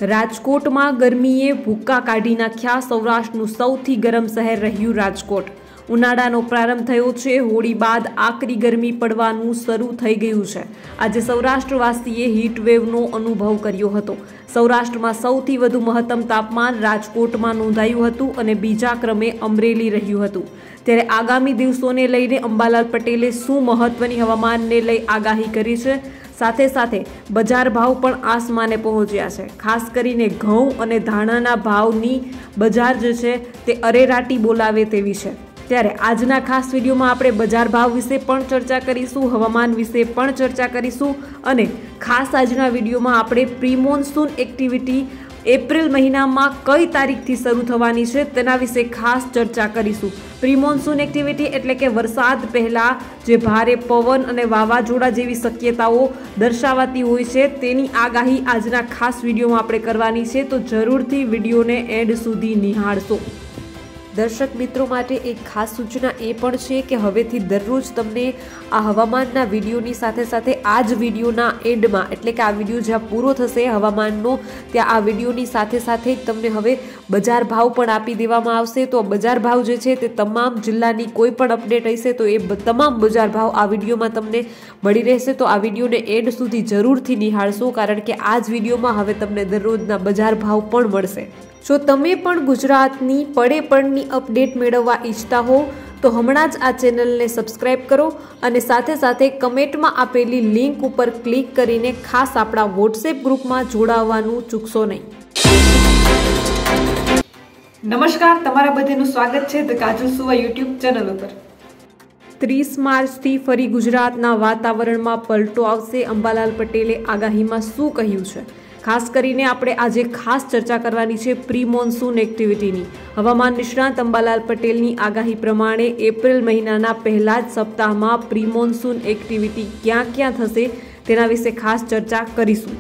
રાજકોટમાં ગરમીએ ભૂક્કા કાઢી નાખ્યા। સૌરાષ્ટ્રનું સૌથી ગરમ શહેર રહ્યું રાજકોટ। ઉનાળાનો પ્રારંભ થયો છે। હોળી બાદ આકરી ગરમી પડવાનું શરૂ થઈ ગયું છે। આજે સૌરાષ્ટ્રવાસીએ હીટવેવનો અનુભવ કર્યો હતો। સૌરાષ્ટ્રમાં સૌથી વધુ મહત્તમ તાપમાન રાજકોટમાં નોંધાયું હતું અને બીજા ક્રમે અમરેલી રહ્યું હતું। ત્યારે આગામી દિવસોને લઈને અંબાલાલ પટેલે શું મહત્વની હવામાનને લઈ આગાહી કરી છે? સાથે સાથે બજાર ભાવ પણ આસમાને પહોંચ્યા છે। ખાસ કરીને ઘઉં અને ધાણાના ભાવની બજાર જે છે તે અરેરાટી બોલાવે તેવી છે। ત્યારે આજના ખાસ વિડીયોમાં આપણે બજાર ભાવ વિશે પણ ચર્ચા કરીશું, હવામાન વિશે પણ ચર્ચા કરીશું અને ખાસ આજના વિડીયોમાં આપણે પ્રી મોન્સૂન એક્ટિવિટી એપ્રિલ મહિનામાં કઈ તારીખથી શરૂ થવાની છે તેના વિશે ખાસ ચર્ચા કરીશું। પ્રી મોન્સૂન એક્ટિવિટી એટલે કે વરસાદ પહેલા જે ભારે પવન અને વાવાઝોડા જેવી શક્યતાઓ દર્શાવાતી હોય છે તેની આગાહી આજના ખાસ વિડીયોમાં આપણે કરવાની છે, તો જરૂરથી વિડીયોને એન્ડ સુધી નિહાળશો। દર્શક મિત્રો માટે એક ખાસ સૂચના એ પણ છે કે હવેથી દરરોજ તમને આ હવામાનના વિડીયોની સાથે સાથે આ જ વિડીયોના એન્ડમાં એટલે કે આ વિડીયો જ્યાં પૂરો થશે હવામાનનો ત્યાં આ વિડીયોની સાથે સાથે તમને હવે બજાર ભાવ પણ આપી દેવામાં આવશે। તો બજાર ભાવ જે છે તે તમામ જિલ્લાની કોઈ પણ અપડેટ હશે તો એ તમામ બજાર ભાવ આ વિડીયોમાં તમને મળી રહેશે। તો આ વિડીયોને એન્ડ સુધી જરૂરથી નિહાળશો કારણ કે આ જ વિડીયોમાં હવે તમને દરરોજના બજાર ભાવ પણ મળશે। જો તમે પણ ગુજરાતની પડે પડની અપડેટ મેળવવા ઈચ્છતા હો તો હમણાં જ આ ચેનલને સબસ્ક્રાઇબ કરો અને સાથે સાથે કમેન્ટમાં આપેલી લિંક ઉપર ક્લિક કરીને ખાસ આપણા વોટ્સએપ ગ્રુપમાં જોડાવવાનું ચૂકશો નહીં। નમસ્કાર, તમારા બધાનું સ્વાગત છે ધ કાજલ સુવા યુટ્યુબ ચેનલ ઉપર। 30 માર્ચથી ફરી ગુજરાતના વાતાવરણમાં પલટો આવશે। અંબાલાલ પટેલે આગાહીમાં શું કહ્યું છે? ખાસ કરીને આપણે આજે ખાસ ચર્ચા કરવાની છે પ્રી મોન્સૂન એક્ટિવિટીની। હવામાન નિષ્ણાત અંબાલાલ પટેલની આગાહી પ્રમાણે એપ્રિલ મહિનાના પહેલા જ સપ્તાહમાં પ્રી મોન્સૂન એક્ટિવિટી ક્યાં ક્યાં થશે તેના વિશે ખાસ ચર્ચા કરીશું।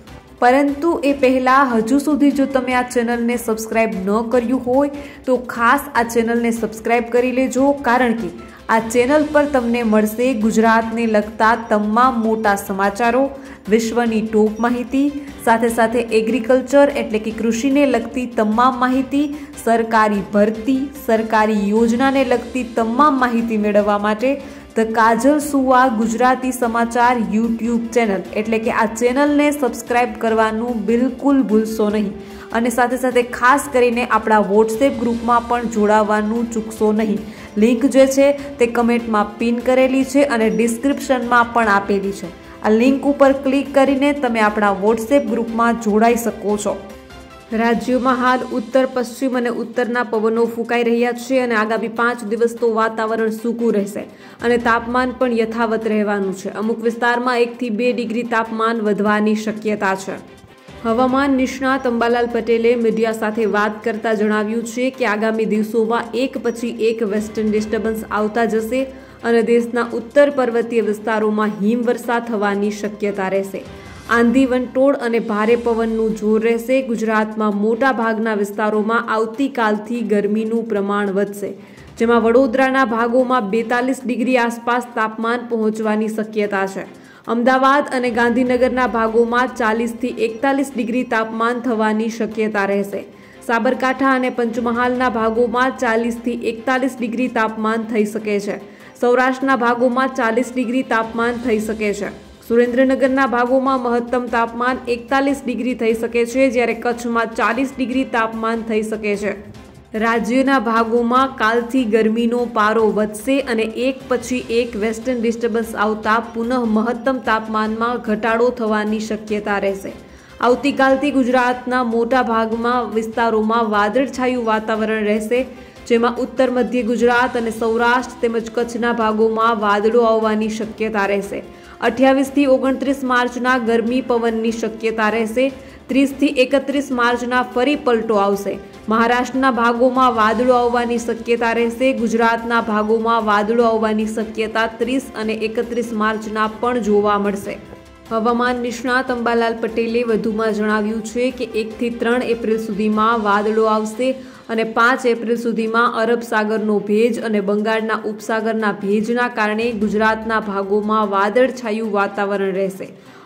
પરંતુ એ પહેલાં હજુ સુધી જો તમે આ ચેનલને સબસ્ક્રાઇબ ન કર્યું હોય તો ખાસ આ ચેનલને સબસ્ક્રાઇબ કરી લેજો કારણ કે આ ચેનલ પર તમને મળશે ગુજરાતને લગતા તમામ મોટા સમાચારો, વિશ્વની ટોપ માહિતી, સાથે સાથે એગ્રીકલ્ચર એટલે કે કૃષિને લગતી તમામ માહિતી, સરકારી ભરતી, સરકારી યોજનાને લગતી તમામ માહિતી મેળવવા માટે ધ કાજલ સુવા ગુજરાતી સમાચાર યુટ્યુબ ચેનલ એટલે કે આ ચેનલને સબસ્ક્રાઇબ કરવાનું બિલકુલ ભૂલશો નહીં અને સાથે સાથે ખાસ કરીને આપણા વોટ્સએપ ગ્રુપમાં પણ જોડાવાનું ચૂકશો નહીં। લિંક જે છે તે કમેન્ટમાં પિન કરેલી છે અને ડિસ્ક્રિપ્શનમાં પણ આપેલી છે। આ લિંક ઉપર ક્લિક કરીને તમે આપણા વોટ્સએપ ગ્રુપમાં જોડાઈ શકો છો। રાજ્યોમાં હાલ ઉત્તર પશ્ચિમ અને ઉત્તરના પવનો ફૂંકાઈ રહ્યા છે અને આગામી 5 દિવસ તો વાતાવરણ સૂકું રહેશે અને તાપમાન પણ યથાવત રહેવાનું છે। અમુક વિસ્તારમાં 1 થી 2 ડિગ્રી તાપમાન વધવાની શક્યતા છે। હવામાન નિષ્ણાત અંબાલાલ પટેલે મીડિયા સાથે વાત કરતા જણાવ્યું છે કે આગામી દિવસોમાં એક પછી એક વેસ્ટર્ન ડિસ્ટર્બન્સ આવતા જશે અને દેશના ઉત્તર પર્વતીય વિસ્તારોમાં હિમવર્ષા થવાની શક્યતા રહેશે। આંધી વંટોળ અને ભારે પવનનું જોર રહેશે। ગુજરાતમાં મોટા ભાગના વિસ્તારોમાં આવતીકાલથી ગરમીનું પ્રમાણ વધશે જેમાં વડોદરાના ભાગોમાં 42 ડિગ્રી આસપાસ તાપમાન પહોંચવાની શક્યતા છે। અમદાવાદ અને ગાંધીનગરના ભાગોમાં 40 થી 41 ડિગ્રી તાપમાન થવાની શક્યતા રહેશે। સાબરકાંઠા અને પંચમહાલના ભાગોમાં 40 થી 41 ડિગ્રી તાપમાન થઈ શકે છે। સૌરાષ્ટ્રના ભાગોમાં 40 ડિગ્રી તાપમાન થઈ શકે છે। સુરેન્દ્રનગરના ભાગોમાં મહત્તમ તાપમાન 41 ડિગ્રી થઈ શકે છે જ્યારે કચ્છમાં 40 ડિગ્રી તાપમાન થઈ શકે છે। રાજ્યના ભાગોમાં કાલથી ગરમીનો પારો વધશે અને એક પછી એક વેસ્ટર્ન ડિસ્ટર્બન્સ આવતા પુનઃ મહત્તમ તાપમાનમાં ઘટાડો થવાની શક્યતા રહેશે। આવતીકાલથી ગુજરાતના મોટા ભાગમાં વિસ્તારોમાં વાદળછાયું વાતાવરણ રહેશે જેમાં ઉત્તર મધ્ય ગુજરાત અને સૌરાષ્ટ્ર તેમજ કચ્છના ભાગોમાં વાદળો આવવાની શક્યતા રહેશે। 28 થી 29 માર્ચના ગરમી પવનની શક્યતા રહેશે। 30 થી 31 માર્ચના ફરી પલટો આવશે। મહારાષ્ટ્રના ભાગોમાં વાદળો આવવાની શક્યતા રહેશે। ગુજરાતના ભાગોમાં વાદળો આવવાની શક્યતા 30 અને 31 માર્ચના પણ જોવા મળશે। હવામાન નિષ્ણાત અંબાલાલ પટેલે વધુમાં જણાવ્યું છે કે 1 થી 3 એપ્રિલ સુધીમાં વાદળો આવશે અને 5 એપ્રિલ સુધીમાં અરબ સાગરનો ભેજ અને બંગાળના ઉપસાગરના ભેજના કારણે ગુજરાતના ભાગોમાં વાદળછાયું વાતાવરણ રહેશે।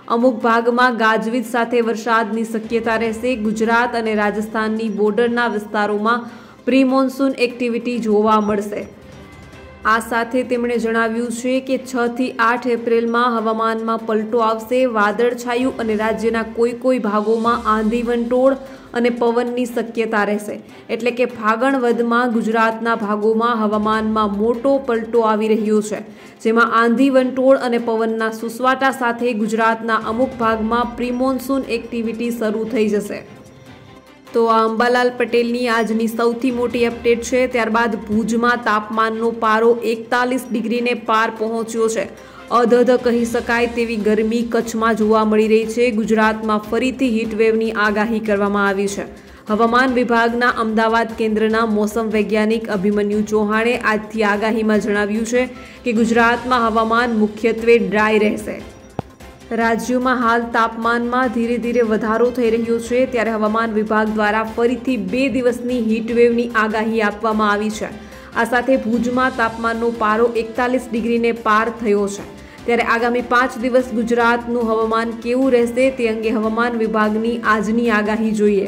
અમુક ભાગમાં ગાજવીજ સાથે વરસાદની શક્યતા રહેશે। ગુજરાત અને રાજસ્થાનની બોર્ડરના વિસ્તારોમાં પ્રી મોન્સૂન એક્ટિવિટી જોવા મળશે। આ સાથે તેમણે જણાવ્યું છે કે 6 થી 8 એપ્રિલમાં હવામાનમાં પલટો આવશે। વાદળછાયું અને રાજ્યના કોઈ ભાગોમાં આંધી વંટોળ અને પવનની શક્યતા રહેશે, એટલે કે ફાગણ વધમાં ગુજરાતના ભાગોમાં હવામાનમાં મોટો પલટો આવી રહ્યો છે, જેમાં આંધી વંટોળ અને પવનના સુસવાટા સાથે ગુજરાતના અમુક ભાગમાં પ્રી મોન્સૂન એક્ટિવિટી શરૂ થઈ જશે। તો આ અંબાલાલ પટેલની આજની સૌથી મોટી અપડેટ છે। ત્યારબાદ ભુજમાં તાપમાનનો પારો 41 ડિગ્રીને પાર પહોંચ્યો છે। અધધ કહી શકાય તેવી ગરમી કચ્છમાં જોવા મળી રહી છે। ગુજરાતમાં ફરીથી હીટવેવની આગાહી કરવામાં આવી છે। હવામાન વિભાગના અમદાવાદ કેન્દ્રના મોસમ વૈજ્ઞાનિક અભિમન્યુ ચૌહાણે આજથી આગાહીમાં જણાવ્યું છે કે ગુજરાતમાં હવામાન મુખ્યત્વે ડ્રાય રહેશે। રાજ્યોમાં હાલ તાપમાનમાં ધીરે ધીરે વધારો થઈ રહ્યો છે, ત્યારે હવામાન વિભાગ દ્વારા ફરીથી 2 દિવસની હીટવેવની આગાહી આપવામાં આવી છે। આ સાથે ભુજમાં તાપમાનનો પારો 41 ડિગ્રીને પાર થયો છે। ત્યારે આગામી 5 દિવસ ગુજરાતનું હવામાન કેવું રહેશે તે અંગે હવામાન વિભાગની આજની આગાહી જોઈએ।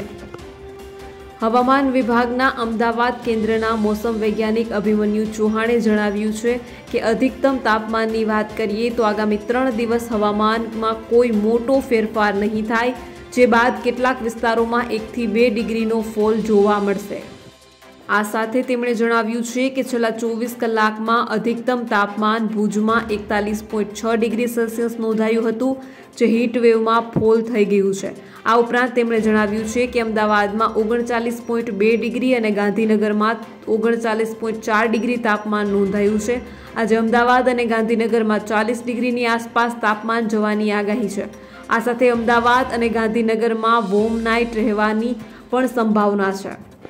હવામાન વિભાગના અમદાવાદ કેન્દ્રના મોસમ વૈજ્ઞાનિક અભિમન્યુ ચૌહાણે જણાવ્યું છે કે અધિકતમ તાપમાનની વાત કરીએ તો આગામી 3 દિવસ હવામાનમાં કોઈ મોટો ફેરફાર નહીં થાય, જે બાદ કેટલાક વિસ્તારોમાં 1 થી 2 ડિગ્રીનો ફોલ જોવા મળશે। આ સાથે તેમણે જણાવ્યું છે કે છેલ્લા 24 કલાકમાં અધિકતમ તાપમાન ભુજમાં 41.6 ડિગ્રી સેલ્સિયસ નોંધાયું હતું, જે હીટવેવમાં ફોલ થઈ ગયું છે। આ ઉપરાંત તેમણે જણાવ્યું છે કે અમદાવાદમાં 39.2 ડિગ્રી અને ગાંધીનગરમાં 39.4 ડિગ્રી તાપમાન નોંધાયું છે। આજે અમદાવાદ અને ગાંધીનગરમાં 40 ડિગ્રીની આસપાસ તાપમાન જવાની આગાહી છે। આ સાથે અમદાવાદ અને ગાંધીનગરમાં વોર્મ નાઇટ રહેવાની પણ સંભાવના છે।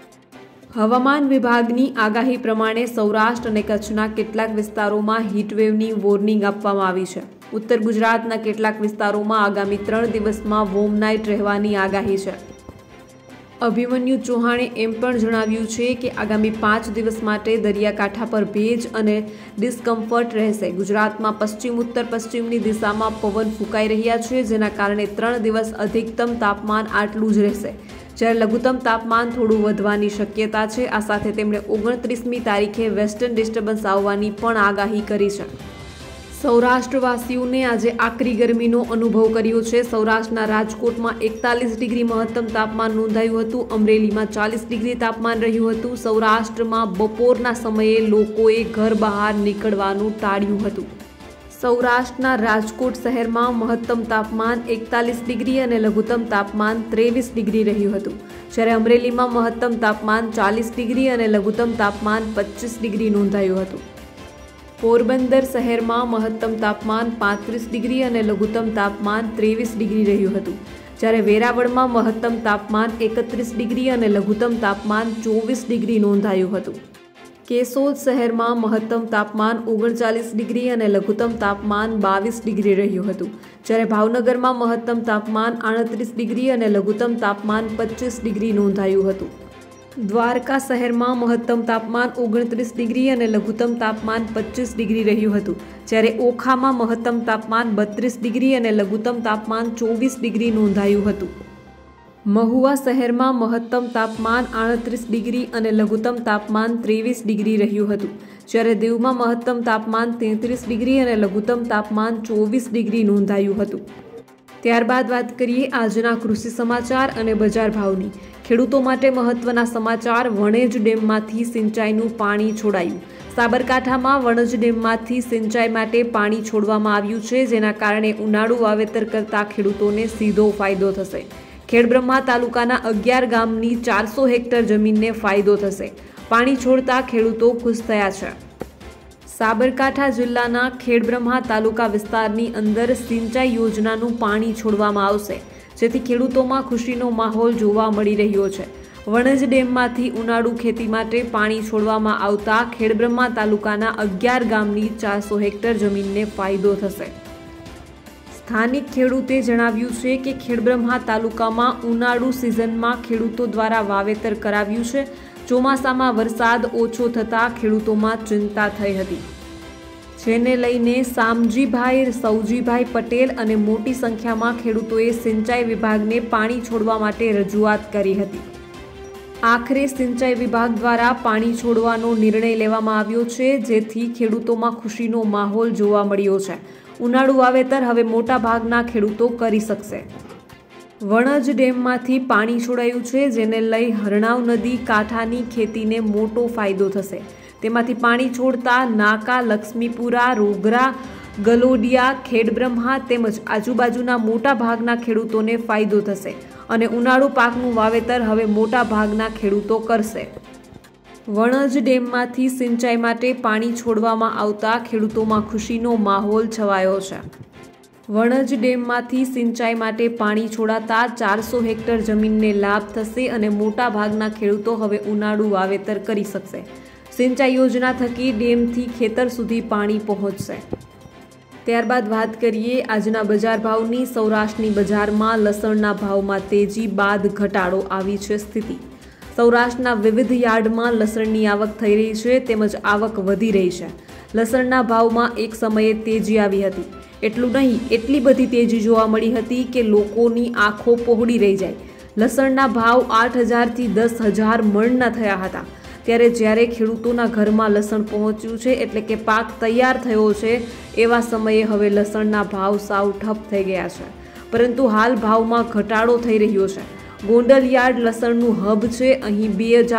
હવામાન વિભાગની આગાહી પ્રમાણે સૌરાષ્ટ્ર અને કચ્છના કેટલાક વિસ્તારોમાં હીટવેવની વોર્નિંગ આપવામાં આવી છે। ઉત્તર ગુજરાતના કેટલાક વિસ્તારોમાં આગામી 3 દિવસમાં વોર્મ નાઇટ રહેવાની આગાહી છે। અભિમન્યુ ચૌહાણે એમ પણ જણાવ્યું છે કે આગામી 5 દિવસ માટે દરિયાકાંઠા પર ભેજ અને ડિસ્કમ્ફર્ટ રહેશે। ગુજરાતમાં પશ્ચિમ ઉત્તર પશ્ચિમની દિશામાં પવન ફૂંકાઈ રહ્યા છે, જેના કારણે 3 દિવસ અધિકતમ તાપમાન આટલું જ રહેશે, જ્યારે લઘુત્તમ તાપમાન થોડું વધવાની શક્યતા છે। આ સાથે તેમણે 29મી તારીખે વેસ્ટર્ન ડિસ્ટર્બન્સ આવવાની પણ આગાહી કરી છે। સૌરાષ્ટ્રવાસીઓને આજે આકરી ગરમીનો અનુભવ કર્યો છે। સૌરાષ્ટ્રના રાજકોટમાં 41 ડિગ્રી મહત્તમ તાપમાન નોંધાયું હતું। અમરેલીમાં 40 ડિગ્રી તાપમાન રહ્યું હતું। સૌરાષ્ટ્રમાં બપોરના સમયે લોકોએ ઘર બહાર નીકળવાનું ટાળ્યું હતું। સૌરાષ્ટ્રના રાજકોટ શહેરમાં મહત્તમ તાપમાન 41 ડિગ્રી અને લઘુત્તમ તાપમાન 23 ડિગ્રી રહ્યું હતું, જ્યારે અમરેલીમાં મહત્તમ તાપમાન 40 ડિગ્રી અને લઘુત્તમ તાપમાન 25 ડિગ્રી નોંધાયું હતું। પોરબંદર શહેરમાં મહત્તમ તાપમાન 35 ડિગ્રી અને લઘુત્તમ તાપમાન 23 ડિગ્રી રહ્યું હતું, જ્યારે વેરાવળમાં મહત્તમ તાપમાન 31 ડિગ્રી અને લઘુત્તમ તાપમાન 24 ડિગ્રી નોંધાયું હતું। કેશોદ શહેરમાં મહત્તમ તાપમાન 39 ડિગ્રી અને લઘુત્તમ તાપમાન 22 ડિગ્રી રહ્યું હતું, જ્યારે ભાવનગરમાં મહત્તમ તાપમાન 38 ડિગ્રી અને લઘુત્તમ તાપમાન 25 ડિગ્રી નોંધાયું હતું। દ્વારકા શહેરમાં મહત્તમ તાપમાન 29 ડિગ્રી અને લઘુત્તમ તાપમાન 25 ડિગ્રી રહ્યું હતું, જ્યારે ઓખામાં મહત્તમ તાપમાન 32 ડિગ્રી અને લઘુત્તમ તાપમાન 24 ડિગ્રી નોંધાયું હતું। મહુવા શહેરમાં મહત્તમ તાપમાન 38 ડિગ્રી અને લઘુત્તમ તાપમાન 23 ડિગ્રી રહ્યું હતું, જ્યારે દીવમાં મહત્તમ તાપમાન 33 ડિગ્રી અને લઘુત્તમ તાપમાન 24 ડિગ્રી નોંધાયું હતું। ત્યારબાદ વાત કરીએ આજના કૃષિ સમાચાર અને બજાર ભાવની। ખેડૂતો માટે મહત્વના સમાચાર। વણેજ ડેમમાંથી સિંચાઈનું પાણી છોડાયું। સાબરકાંઠામાં વણજ ડેમમાંથી સિંચાઈ માટે પાણી છોડવામાં આવ્યું છે, જેના કારણે ઉનાળુ વાવેતર કરતા ખેડૂતોને સીધો ફાયદો થશે। ખેડબ્રહ્મા તાલુકાના 11 ગામની 400 હેક્ટર જમીનને ફાયદો થશે। પાણી છોડતા ખેડૂતો ખુશ થયા છે। સાબરકાંઠા જિલ્લાના ખેડબ્રહ્મા તાલુકા વિસ્તારની અંદર સિંચાઈ યોજનાનું પાણી છોડવામાં આવશે, જેથી ખેડૂતોમાં ખુશીનો માહોલ જોવા મળી રહ્યો છે। વણજ ડેમમાંથી ઉનાળુ ખેતી માટે પાણી છોડવામાં આવતા ખેડબ્રહ્મા તાલુકાના 11 ગામની 400 હેક્ટર જમીનને ફાયદો થશે। સ્થાનિક ખેડૂતે જણાવ્યું છે કે ખેડબ્રહ્મા તાલુકામાં ઉનાળુ સિઝનમાં ખેડૂતો દ્વારા વાવેતર કરાવ્યું છે। ચોમાસામાં વરસાદ ઓછો થતાં ખેડૂતોમાં ચિંતા થઈ હતી, જેને લઈને શામજીભાઈ સૌજીભાઈ પટેલ અને મોટી સંખ્યામાં ખેડૂતોએ સિંચાઈ વિભાગને પાણી છોડવા માટે રજૂઆત કરી હતી। આખરે સિંચાઈ વિભાગ દ્વારા પાણી છોડવાનો નિર્ણય લેવામાં આવ્યો છે, જેથી ખેડૂતોમાં ખુશીનો માહોલ જોવા મળ્યો છે। ઉનાળુ વાવેતર હવે મોટા ભાગના ખેડૂતો કરી શકશે। વણજ ડેમમાંથી પાણી છોડાયું છે, જેને લઈ હરણાવ નદી કાંઠાની ખેતીને મોટો ફાયદો થશે। તેમાંથી પાણી છોડતા નાકા, લક્ષ્મીપુરા, રોગરા, ગલોડિયા, ખેડબ્રહ્મા તેમજ આજુબાજુના મોટા ભાગના ખેડૂતોને ફાયદો થશે અને ઉનાળુ પાકનું વાવેતર હવે મોટા ભાગના ખેડૂતો કરશે। વણજ ડેમમાંથી સિંચાઈ માટે પાણી છોડવામાં આવતા ખેડૂતોમાં ખુશીનો માહોલ છવાયો છે। વણજ ડેમમાંથી સિંચાઈ માટે પાણી છોડાતા 400 હેક્ટર જમીનને લાભ થશે અને મોટા ભાગના ખેડૂતો હવે ઉનાળુ વાવેતર કરી શકશે। સિંચાઈ યોજના થકી ડેમથી ખેતર સુધી પાણી પહોંચશે। ત્યારબાદ વાત કરીએ આજના બજાર ભાવની। સૌરાષ્ટ્રની બજારમાં લસણના ભાવમાં તેજી બાદ ઘટાડો આવી છે સ્થિતિ। સૌરાષ્ટ્રના વિવિધ યાર્ડમાં લસણની આવક થઈ રહી છે તેમજ આવક વધી રહી છે। લસણના ભાવમાં એક સમયે તેજી આવી હતી। એટલું નહીં, એટલી બધી તેજી જોવા મળી હતી કે લોકોની આંખો પહોળી રહી જાય। લસણના ભાવ 8,000 થી 10,000 મણના થયા હતા। ત્યારે જ્યારે ખેડૂતોના ઘરમાં લસણ પહોંચ્યું છે, એટલે કે પાક તૈયાર થયો છે, એવા સમયે હવે લસણના ભાવ સાવ ઠપ થઈ ગયા છે, પરંતુ હાલ ભાવમાં ઘટાડો થઈ રહ્યો છે। ગોંડલ યાર્ડ લસણનું હબ છે, અહીં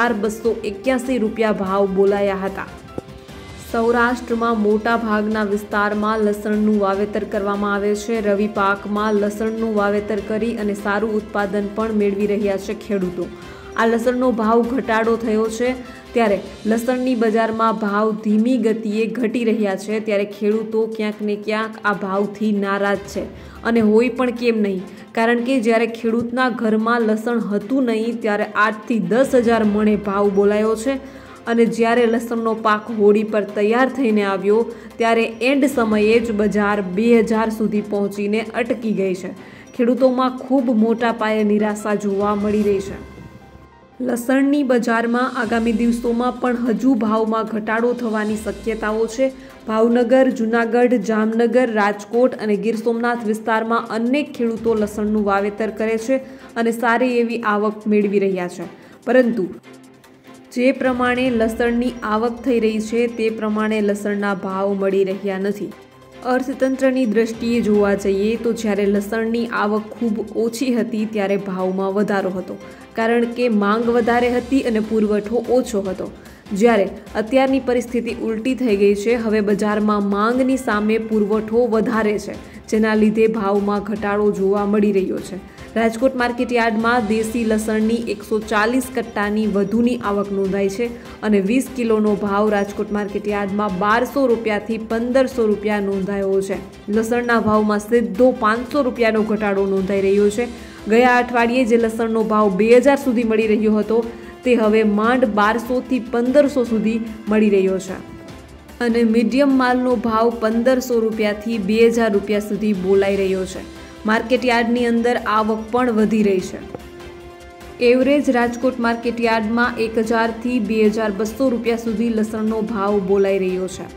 2,281 રૂપિયા ભાવ બોલાયા હતા। સૌરાષ્ટ્રમાં મોટા ભાગના વિસ્તારમાં લસણનું વાવેતર કરવામાં આવે છે। રવિ પાકમાં લસણનું વાવેતર કરી અને સારું ઉત્પાદન પણ મેળવી રહ્યા છે ખેડૂતો। આ લસણનો ભાવ ઘટાડો થયો છે, ત્યારે લસણની બજારમાં ભાવ ધીમી ગતિએ ઘટી રહ્યા છે। ત્યારે ખેડૂતો ક્યાંક ને ક્યાંક આ ભાવથી નારાજ છે અને હોય પણ કેમ નહીં, કારણ કે જ્યારે ખેડૂતના ઘરમાં લસણ હતું નહીં ત્યારે 8,000 થી 10,000 મણે ભાવ બોલાયો છે અને જ્યારે લસણનો પાક હોળી પર તૈયાર થઈને આવ્યો ત્યારે એન્ડ સમયે જ બજાર 2,000 સુધી પહોંચીને અટકી ગઈ છે। ખેડૂતોમાં ખૂબ મોટા પાયે નિરાશા જોવા મળી રહી છે। લસણની બજારમાં આગામી દિવસોમાં પણ હજુ ભાવમાં ઘટાડો થવાની શક્યતાઓ છે। ભાવનગર, જૂનાગઢ, જામનગર, રાજકોટ અને ગીર સોમનાથ વિસ્તારમાં અનેક ખેડૂતો લસણનું વાવેતર કરે છે અને સારી એવી આવક મેળવી રહ્યા છે, પરંતુ જે પ્રમાણે લસણની આવક થઈ રહી છે તે પ્રમાણે લસણના ભાવ મળી રહ્યા નથી। અર્થતંત્રની દ્રષ્ટિએ જોવા જઈએ તો જ્યારે લસણની આવક ખૂબ ઓછી હતી ત્યારે ભાવમાં વધારો હતો, કારણ કે માંગ વધારે હતી અને પુરવઠો ઓછો હતો। જ્યારે અત્યારની પરિસ્થિતિ ઉલટી થઈ ગઈ છે। હવે બજારમાં માંગની સામે પુરવઠો વધારે છે, જેના લીધે ભાવમાં ઘટાડો જોવા મળી રહ્યો છે। રાજકોટ માર્કેટ યાર્ડમાં દેશી લસણની 140 કટ્ટાની વધુની આવક નોંધાઈ છે અને 20 કિલોનો ભાવ રાજકોટ માર્કેટ યાર્ડમાં 1,200 રૂપિયાથી 1,500 રૂપિયા નોંધાયો છે। લસણના ભાવમાં સીધો 500 રૂપિયાનો ઘટાડો નોંધાઈ રહ્યો છે। ગયા અઠવાડિયે જે લસણનો ભાવ 2,000 સુધી મળી રહ્યો હતો તે હવે માંડ 1,200 થી 1,500 સુધી મળી રહ્યો છે અને મીડિયમ માલનો ભાવ 1,500 રૂપિયાથી 2,000 રૂપિયા સુધી બોલાઈ રહ્યો છે। માર્કેટ યાર્ડની અંદર આવક પણ વધી રહી છે। એવરેજ રાજકોટ માર્કેટ યાર્ડમાં 1,000 થી 2,200 રૂપિયા સુધી લસણનો ભાવ બોલાઈ રહ્યો છે।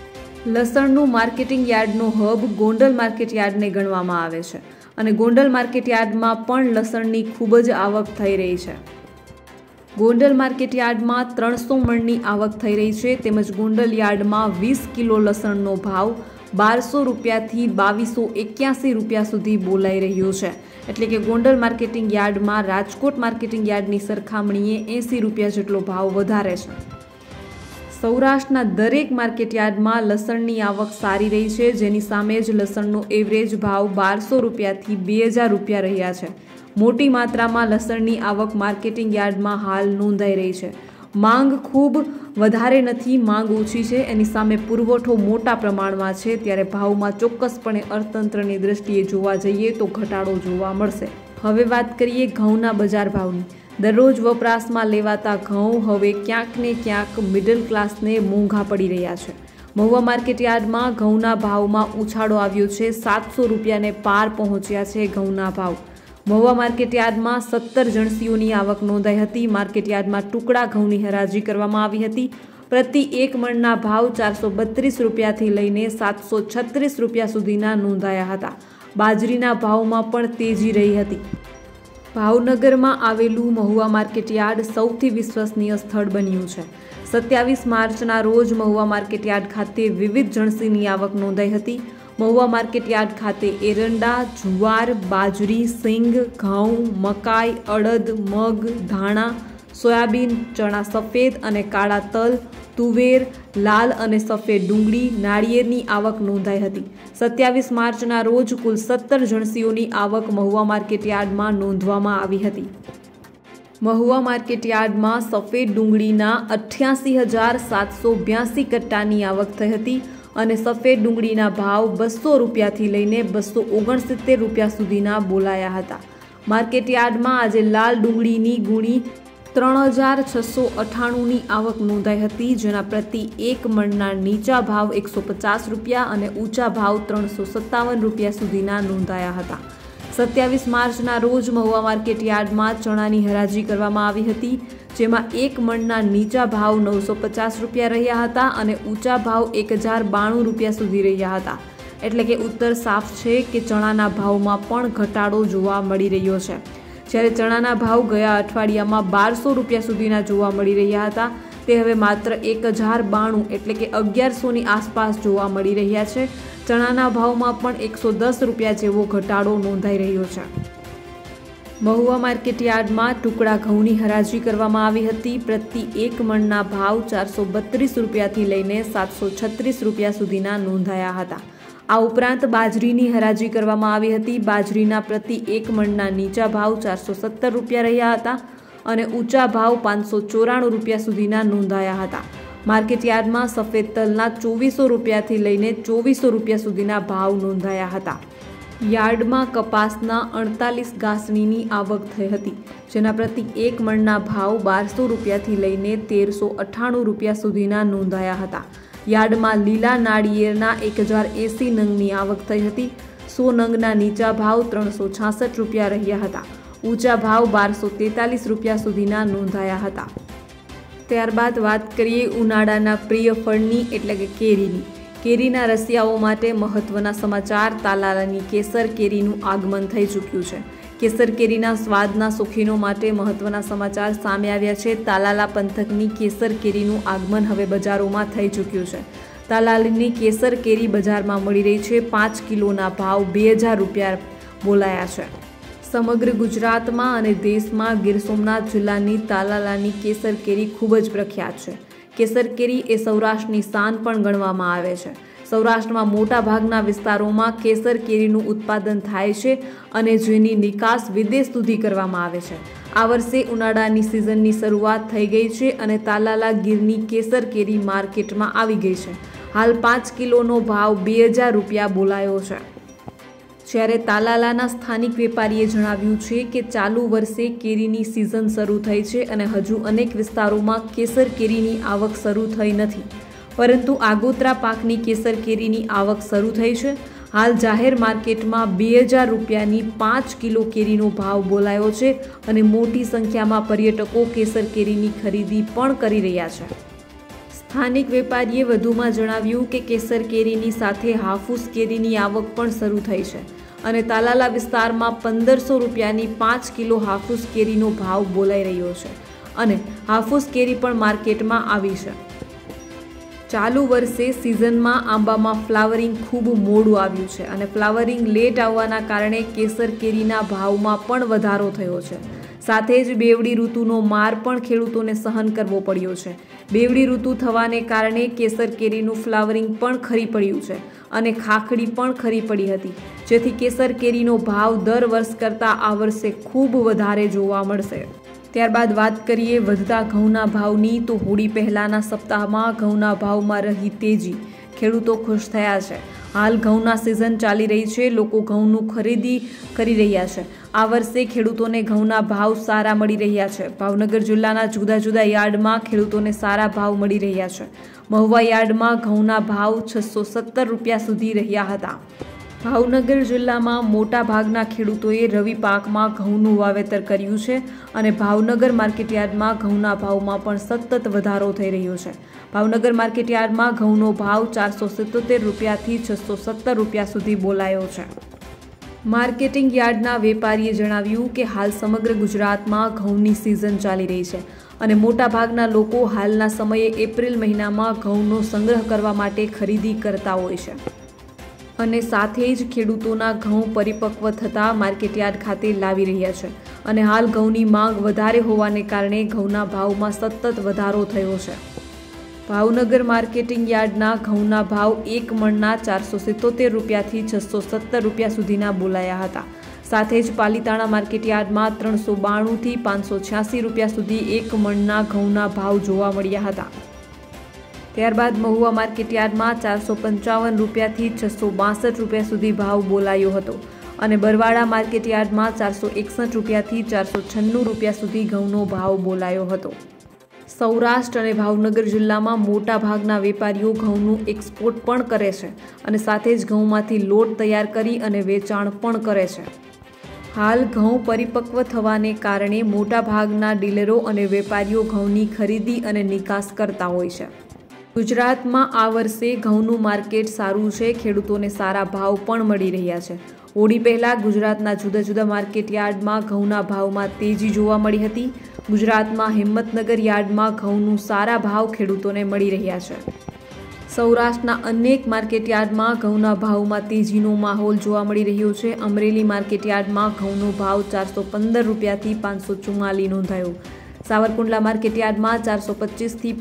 લસણનું માર્કેટિંગ યાર્ડનો હબ ગોંડલ માર્કેટ યાર્ડને ગણવામાં આવે છે અને ગોંડલ માર્કેટ યાર્ડમાં પણ લસણની ખૂબ જ આવક થઈ રહી છે। ગોંડલ માર્કેટ યાર્ડમાં 300 મણની આવક થઈ રહી છે, તેમજ ગોંડલ યાર્ડમાં 20 કિલો લસણનો ભાવ 1,200 રૂપિયાથી 2,281 રૂપિયા સુધી બોલાઈ રહ્યો છે। એટલે કે ગોંડલ માર્કેટિંગ યાર્ડમાં રાજકોટ માર્કેટિંગ યાર્ડની સરખામણીએ 80 રૂપિયા જેટલો ભાવ વધારે છે। સૌરાષ્ટ્રના દરેક માર્કેટ યાર્ડમાં લસણની આવક સારી રહી છે, જેની સામે જ લસણનો એવરેજ ભાવ 1,200 રૂપિયાથી 2,000 રૂપિયા રહ્યા છે। મોટી માત્રામાં લસણની આવક માર્કેટિંગ યાર્ડમાં હાલ નોંધાઈ રહી છે। માંગ ખૂબ વધારે નથી, માંગ ઓછી છે, એની સામે પુરવઠો મોટા પ્રમાણમાં છે, ત્યારે ભાવમાં ચોક્કસપણે અર્થતંત્રની દ્રષ્ટિએ જોવા જઈએ તો ઘટાડો જોવા મળશે। હવે વાત કરીએ ઘઉંના બજાર ભાવની। દરરોજ વપરાશમાં લેવાતા ઘઉં હવે ક્યાંક ને ક્યાંક મિડલ ક્લાસને મોંઘા પડી રહ્યા છે। મહુવા માર્કેટ યાર્ડમાં ઘઉંના ભાવમાં ઉછાળો આવ્યો છે। 700 રૂપિયાને પાર પહોંચ્યા છે ઘઉંના ભાવ। મહુવા માર્કેટ યાર્ડમાં 17 જણસીઓની આવક નોંધાઈ હતી। માર્કેટ યાર્ડમાં ટુકડા ઘઉંની હરાજી કરવામાં આવી હતી। પ્રતિ 1 મણના ભાવ 432 રૂપિયાથી લઈને 736 રૂપિયા સુધીના નોંધાયા હતા. બાજરીના ભાવમાં પણ તેજી રહી હતી. ભાવનગરમાં આવેલું મહુવા માર્કેટયાર્ડ સૌથી વિશ્વસનીય સ્થળ બન્યું છે. 27 માર્ચના રોજ મહુવા માર્કેટયાર્ડ ખાતે વિવિધ જણસીની આવક નોંધાઈ હતી. મહુવા માર્કેટયાર્ડ ખાતે એરંડા, જુવાર, બાજરી, સિંગ, ઘઉં, મકાઈ, અડદ, મગ, ધાણા, સોયાબીન, ચણા સફેદ અને કાળા તલ, તુવેર, લાલ અને સફેદ ડુંગળી, નાળિયેરની આવક નોંધાઈ હતી. 27 માર્ચના રોજ કુલ 17 જણસીઓની આવક મહુવા માર્કેટયાર્ડમાં નોંધવામાં આવી હતી. મહુવા માર્કેટયાર્ડમાં સફેદ ડુંગળીના 88,782 કટ્ટાની આવક થઈ હતી અને સફેદ ડુંગળીના ભાવ 200 રૂપિયાથી લઈને 269 રૂપિયા સુધીના બોલાયા હતા. માર્કેટયાર્ડમાં આજે લાલ ડુંગળીની ગુણી 3,698ની આવક નોંધાઈ હતી, જેના પ્રતિ 1 મણના નીચા ભાવ 150 રૂપિયા અને ઊંચા ભાવ 357 રૂપિયા સુધીના નોંધાયા હતા. 27 માર્ચના રોજ મહુવા માર્કેટયાર્ડમાં ચણાની હરાજી કરવામાં આવી હતી, જેમાં 1 મણના નીચા ભાવ 950 રૂપિયા રહ્યા હતા અને ઊંચા ભાવ 1,092 રૂપિયા સુધી રહ્યા હતા. એટલે કે ઉત્તર સાફ છે કે ચણાના ભાવમાં પણ ઘટાડો જોવા મળી રહ્યો છે. જ્યારે ચણાના ભાવ ગયા અઠવાડિયામાં 1200 રૂપિયા સુધીના જોવા મળી રહ્યા હતા, તે હવે માત્ર 1,092 એટલે કે 1100ની આસપાસ જોવા મળી રહ્યા છે. ચણાના ભાવમાં પણ 110 રૂપિયા જેવો ઘટાડો નોંધાઈ રહ્યો છે. મહુવા માર્કેટયાર્ડમાં ટુકડા ઘઉંની હરાજી કરવામાં આવી હતી. પ્રતિ 1 મણના ભાવ 432 રૂપિયાથી લઈને 736 રૂપિયા સુધીના નોંધાયા હતા. આ ઉપરાંત બાજરીની હરાજી કરવામાં આવી હતી. બાજરીના પ્રતિ 1 મણના નીચા ભાવ 417 રૂપિયા રહ્યા હતા અને ઊંચા ભાવ 594 રૂપિયા સુધીના નોંધાયા હતા. માર્કેટયાર્ડમાં સફેદ તલના 2400 રૂપિયાથી લઈને 2400 રૂપિયા સુધીના ભાવ નોંધાયા હતા. યાર્ડમાં કપાસના 48 ગાંસડીની આવક થઈ હતી, જેના પ્રતિ 1 મણના ભાવ 1200 રૂપિયાથી લઈને 1398 રૂપિયા સુધીના નોંધાયા હતા. યાર્ડમાં લીલા નાળિયેરના 1080 નંગની આવક થઈ હતી. 100 નંગના નીચા ભાવ 366 રૂપિયા રહ્યા હતા. ઊંચા ભાવ 1243 રૂપિયા સુધીના નોંધાયા હતા. ત્યારબાદ વાત કરીએ ઉનાળાના પ્રિય ફળની એટલે કે કેરીની. કેરીના રસિયાઓ માટે મહત્વના સમાચાર. તાલાલાની કેસર કેરીનું આગમન થઈ ચૂક્યું છે. કેસર કેરીના સ્વાદના શોખીનો માટે મહત્વના સમાચાર સામે આવ્યા છે. તાલાલા પંથકની કેસર કેરીનું આગમન હવે બજારોમાં થઈ ચૂક્યું છે. તાલાલાની કેસર કેરી બજારમાં મળી રહી છે. 5 કિલોના ભાવ 2,000 રૂપિયા બોલાયા છે. સમગ્ર ગુજરાતમાં અને દેશમાં ગીર સોમનાથ જિલ્લાની તાલાલાની કેસર કેરી ખૂબ જ પ્રખ્યાત છે. કેસર કેરી એ સૌરાષ્ટ્રની શાન પણ ગણવામાં આવે છે. સૌરાષ્ટ્રમાં મોટા ભાગના વિસ્તારોમાં કેસર કેરીનું ઉત્પાદન થાય છે અને જેની નિકાસ વિદેશ સુધી કરવામાં આવે છે. આ વર્ષે ઉનાળાની સિઝનની શરૂઆત થઈ ગઈ છે અને તાલાલા ગીરની કેસર કેરી માર્કેટમાં આવી ગઈ છે. હાલ 5 કિલોનો ભાવ 2,000 રૂપિયા બોલાયો છે. જ્યારે તાલાલાના સ્થાનિક વેપારીએ જણાવ્યું છે કે ચાલુ વર્ષે કેરીની સિઝન શરૂ થઈ છે અને હજુ અનેક વિસ્તારોમાં કેસર કેરીની આવક શરૂ થઈ નથી, પરંતુ આગોતરા પાકની કેસર કેરીની આવક શરૂ થઈ છે. હાલ જાહેર માર્કેટમાં 2,000 રૂપિયાની 5 કિલો કેરીનો ભાવ બોલાયો છે અને મોટી સંખ્યામાં પર્યટકો કેસર કેરીની ખરીદી પણ કરી રહ્યા છે. સ્થાનિક વેપારીએ વધુમાં જણાવ્યું કે કેસર કેરીની સાથે હાફૂસ કેરીની આવક પણ શરૂ થઈ છે અને તાલાલા વિસ્તારમાં 1,500 રૂપિયાની 5 કિલો હાફૂસ કેરીનો ભાવ બોલાઈ રહ્યો છે અને હાફૂસ કેરી પણ માર્કેટમાં આવી છે. ચાલુ વર્ષે સિઝનમાં આંબામાં ફ્લાવરિંગ ખૂબ મોડું આવ્યું છે અને ફ્લાવરિંગ લેટ આવવાના કારણે કેસર કેરીના ભાવમાં પણ વધારો થયો છે. સાથે જ બેવડી ઋતુનો માર પણ ખેડૂતોને સહન કરવો પડ્યો છે. બેવડી ઋતુ થવાને કારણે કેસર કેરીનું ફ્લાવરિંગ પણ ખરી પડ્યું છે અને ખાખડી પણ ખરી પડી હતી, જેથી કેસર કેરીનો ભાવ દર વર્ષ કરતાં આ વર્ષે ખૂબ વધારે જોવા મળશે. ત્યારબાદ વાત કરીએ વધતા ઘઉંના ભાવની. તો હોળી પહેલાના સપ્તાહમાં ઘઉંના ભાવમાં રહી તેજી. ખેડૂતો ખુશ થયા છે. હાલ ઘઉંના સિઝન ચાલી રહી છે. લોકો ઘઉંનું ખરીદી કરી રહ્યા છે. આ વર્ષે ખેડૂતોને ઘઉંના ભાવ સારા મળી રહ્યા છે. ભાવનગર જિલ્લાના જુદા જુદા યાર્ડમાં ખેડૂતોને સારા ભાવ મળી રહ્યા છે. મહુવા યાર્ડમાં ઘઉંના ભાવ 670 રૂપિયા સુધી રહ્યા હતા. ભાવનગર જિલ્લામાં મોટા ભાગના ખેડૂતોએ રવિ પાકમાં ઘઉંનું વાવેતર કર્યું છે અને ભાવનગર માર્કેટયાર્ડમાં ઘઉંના ભાવમાં પણ સતત વધારો થઈ રહ્યો છે. ભાવનગર માર્કેટયાર્ડમાં ઘઉંનો ભાવ 477 રૂપિયાથી 617 રૂપિયા સુધી બોલાયો છે. માર્કેટિંગ યાર્ડના વેપારીએ જણાવ્યું કે હાલ સમગ્ર ગુજરાતમાં ઘઉંની સિઝન ચાલી રહી છે અને મોટાભાગના લોકો હાલના સમયે એપ્રિલ મહિનામાં ઘઉંનો સંગ્રહ કરવા માટે ખરીદી કરતા હોય છે અને સાથે જ ખેડૂતોના ઘઉં પરિપક્વ થતાં માર્કેટયાર્ડ ખાતે લાવી રહ્યા છે અને હાલ ઘઉંની માંગ વધારે હોવાને કારણે ઘઉંના ભાવમાં સતત વધારો થયો છે. ભાવનગર માર્કેટિંગ યાર્ડના ઘઉંના ભાવ એક મણના 477 રૂપિયાથી 617 રૂપિયા સુધીના બોલાયા હતા. સાથે જ પાલીતાણા માર્કેટયાર્ડમાં 392થી 586 રૂપિયા સુધી એક મણના ઘઉંના ભાવ જોવા મળ્યા હતા. ત્યારબાદ મહુવા માર્કેટયાર્ડમાં 455 રૂપિયાથી 662 રૂપિયા સુધી ભાવ બોલાયો હતો અને બરવાડા માર્કેટયાર્ડમાં 461 રૂપિયાથી 496 રૂપિયા સુધી ઘઉંનો ભાવ બોલાયો હતો. સૌરાષ્ટ્ર અને ભાવનગર જિલ્લામાં મોટા ભાગના વેપારીઓ ઘઉંનું એક્સપોર્ટ પણ કરે છે અને સાથે જ ઘઉંમાંથી લોટ તૈયાર કરી અને વેચાણ પણ કરે છે. હાલ ઘઉં પરિપક્વ થવાને કારણે મોટા ભાગના ડીલરો અને વેપારીઓ ઘઉંની ખરીદી અને નિકાસ કરતા હોય છે. ગુજરાતમાં આ વર્ષે ઘઉંનું માર્કેટ સારું છે. ખેડૂતોને સારા ભાવ પણ મળી રહ્યા છે. હોળી પહેલાં ગુજરાતના જુદા જુદા માર્કેટ યાર્ડમાં ઘઉંના ભાવમાં તેજી જોવા મળી હતી. ગુજરાતમાં હિંમતનગર યાર્ડમાં ઘઉંનું સારા ભાવ ખેડૂતોને મળી રહ્યા છે. સૌરાષ્ટ્રના અનેક માર્કેટ યાર્ડમાં ઘઉંના ભાવમાં તેજીનો માહોલ જોવા મળી રહ્યો છે. અમરેલી માર્કેટ યાર્ડમાં ઘઉંનો ભાવ 415 રૂપિયાથી 544 નોંધાયો. સાવરકુંડલા માર્કેટયાર્ડમાં 425થી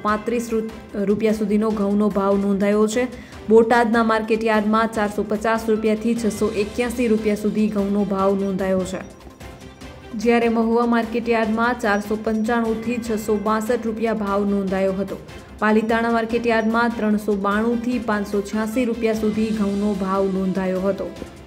535 રૂપિયા સુધીનો ઘઉંનો ભાવ નોંધાયો છે. બોટાદના માર્કેટયાર્ડમાં 450 રૂપિયાથી 681 રૂપિયા સુધી ઘઉંનો ભાવ નોંધાયો છે. જ્યારે મહુવા માર્કેટયાર્ડમાં 495થી 662 રૂપિયા ભાવ નોંધાયો હતો. પાલીતાણા માર્કેટયાર્ડમાં 392થી 586 રૂપિયા સુધી ઘઉંનો ભાવ નોંધાયો હતો.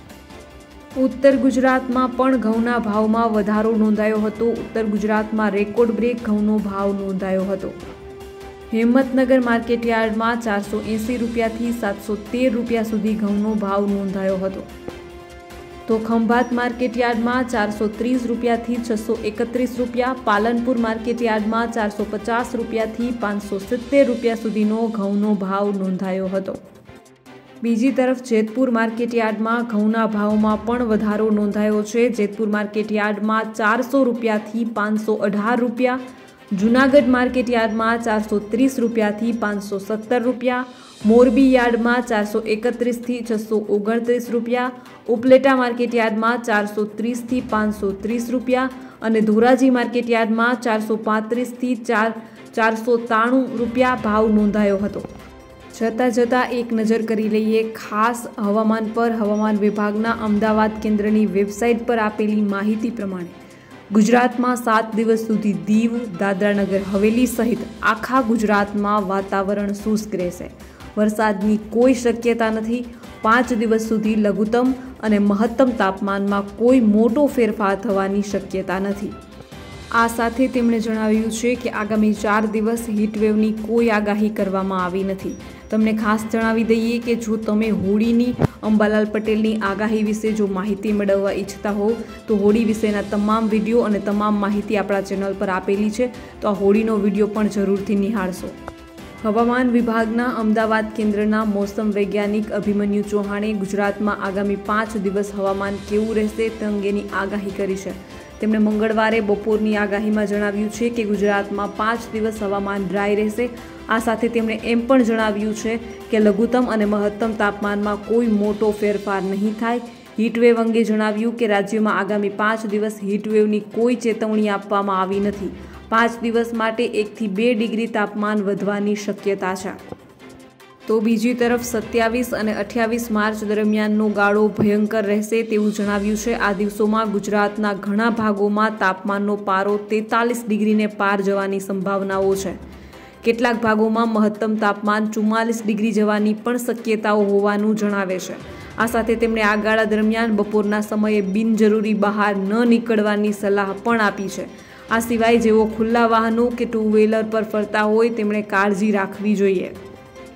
ઉત્તર ગુજરાતમાં પણ ઘઉંના ભાવમાં વધારો નોંધાયો હતો. ઉત્તર ગુજરાતમાં રેકોર્ડ બ્રેક ઘઉંનો ભાવ નોંધાયો હતો. હિંમતનગર માર્કેટયાર્ડમાં 480 રૂપિયાથી 713 રૂપિયા સુધી ઘઉંનો ભાવ નોંધાયો હતો. તો ખંભાત માર્કેટયાર્ડમાં 430 રૂપિયાથી 631 રૂપિયા, પાલનપુર માર્કેટયાર્ડમાં 450 રૂપિયાથી 570 રૂપિયા સુધીનો ઘઉંનો ભાવ નોંધાયો હતો. બીજી તરફ જેતપુર માર્કેટયાર્ડમાં ઘઉંના ભાવમાં પણ વધારો નોંધાયો છે. જેતપુર માર્કેટયાર્ડમાં 400 રૂપિયાથી 518 રૂપિયા, જૂનાગઢ માર્કેટયાર્ડમાં 430 રૂપિયાથી 517 રૂપિયા, મોરબી યાર્ડમાં 431થી 629 રૂપિયા, ઉપલેટા માર્કેટયાર્ડમાં 430થી 530 રૂપિયા અને ધોરાજી માર્કેટયાર્ડમાં 435થી 493 રૂપિયા ભાવ નોંધાયો હતો. જતાં એક નજર કરી લઈએ ખાસ હવામાન પર. હવામાન વિભાગના અમદાવાદ કેન્દ્રની વેબસાઇટ પર આપેલી માહિતી પ્રમાણે ગુજરાતમાં 7 દિવસ સુધી દીવ, દાદરાનગર હવેલી સહિત આખા ગુજરાતમાં વાતાવરણ શુષ્ક રહેશે. વરસાદની કોઈ શક્યતા નથી. 5 દિવસ સુધી લઘુત્તમ અને મહત્તમ તાપમાનમાં કોઈ મોટો ફેરફાર થવાની શક્યતા નથી. આ સાથે તેમણે જણાવ્યું છે કે આગામી 4 દિવસ હીટવેવની કોઈ આગાહી કરવામાં આવી નથી. તમને ખાસ જણાવી દઈએ કે જો તમે હોળીની અંબાલાલ પટેલની આગાહી વિશે જો માહિતી મેળવવા ઈચ્છતા હો તો હોળી વિશેના તમામ વિડીયો અને તમામ માહિતી આપણા ચેનલ પર આપેલી છે. તો આ હોળીનો વિડીયો પણ જરૂરથી નિહાળશો. હવામાન વિભાગના અમદાવાદ કેન્દ્રના મોસમ વૈજ્ઞાનિક અભિમન્યુ ચૌહાણે ગુજરાતમાં આગામી 5 દિવસ હવામાન કેવું રહેશે તે અંગેની આગાહી કરી છે. તેમણે મંગળવારે બપોરની આગાહીમાં જણાવ્યું છે કે ગુજરાતમાં 5 દિવસ હવામાન ડ્રાય રહેશે. આ સાથે તેમણે એમ પણ જણાવ્યું છે કે લઘુત્તમ અને મહત્તમ તાપમાનમાં કોઈ મોટો ફેરફાર નહીં થાય. હીટવેવ અંગે જણાવ્યું કે રાજ્યમાં આગામી 5 દિવસ હીટવેવની કોઈ ચેતવણી આપવામાં આવી નથી. 5 દિવસ માટે 1 થી 2 ડિગ્રી તાપમાન વધવાની શક્યતા છે. તો બીજી તરફ 27 અને 28 માર્ચ દરમિયાનનો ગાળો ભયંકર રહેશે તેવું જણાવ્યું છે. આ દિવસોમાં ગુજરાતના ઘણા ભાગોમાં તાપમાનનો પારો 43 ડિગ્રીને પાર જવાની સંભાવનાઓ છે. કેટલાક ભાગોમાં મહત્તમ તાપમાન 44 ડિગ્રી જવાની પણ શક્યતાઓ હોવાનું જણાવે છે. આ સાથે તેમણે આ ગાળા દરમિયાન બપોરના સમયે બિનજરૂરી બહાર ન નીકળવાની સલાહ પણ આપી છે. આ સિવાય જેઓ ખુલ્લા વાહનો કે ટુ વ્હીલર પર ફરતા હોય તેમણે કાળજી રાખવી જોઈએ.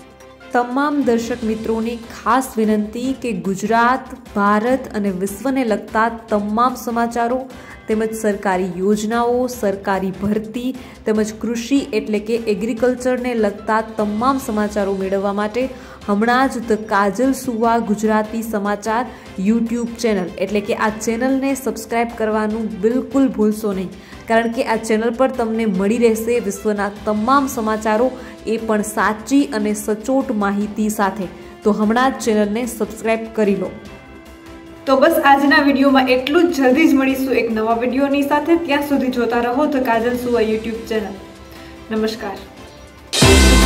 તમામ દર્શક મિત્રોને ખાસ વિનંતી કે ગુજરાત, ભારત અને વિશ્વને લગતા તમામ સમાચારો તેમજ સરકારી યોજનાઓ, સરકારી ભરતી તેમજ કૃષિ એટલે કે એગ્રીકલ્ચરને લગતા તમામ સમાચારો મેળવવા માટે હમણાં જ ધ કાજલ સુવા ગુજરાતી સમાચાર યુટ્યુબ ચેનલ એટલે કે આ ચેનલને સબસ્ક્રાઈબ કરવાનું બિલકુલ ભૂલશો નહીં, કારણ કે આ ચેનલ પર તમને મળી રહેશે વિશ્વના તમામ સમાચારો, એ પણ સાચી અને સચોટ માહિતી સાથે. તો હમણાં જ ચેનલને સબસ્ક્રાઈબ કરી લો. તો બસ આજના વિડીયોમાં એટલું જ. જલ્દી જ મળીશું એક નવા વિડીયોની સાથે. ત્યાં સુધી જોતા રહો ધ કાજલ સુવા યુટ્યુબ ચેનલ. નમસ્કાર.